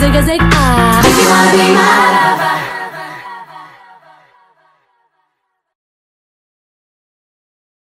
zig a zig ah. If you wanna be mine.